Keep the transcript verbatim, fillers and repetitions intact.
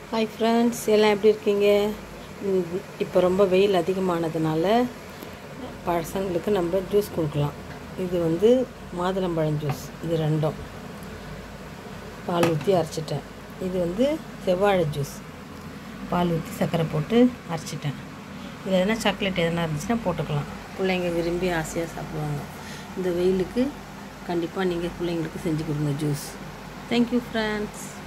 Hi friends, எல்லாம் எப்படி இருக்கீங்க? இப்போ ரொம்ப வெயில் அதிகமானதுனால பசங்களுக்கு நம்ம ஜூஸ் கொடுக்கலாம். இது வந்து மாதுளம்பழம் ஜூஸ். இது ரெண்டும் பால் ஊற்றி அரைச்சிட்டேன். இது வந்து செவ்வாழை ஜூஸ். பால் ஊற்றி சர்க்கரை போட்டு அரைச்சிட்டேன். இதில் எதனா சாக்லேட் எதனா இருந்துச்சுன்னா போட்டுக்கலாம். பிள்ளைங்க விரும்பி ஆசையாக சாப்பிடுவாங்க. இந்த வெயிலுக்கு கண்டிப்பாக நீங்கள் பிள்ளைங்களுக்கு செஞ்சு கொடுங்க ஜூஸ். Thank you friends.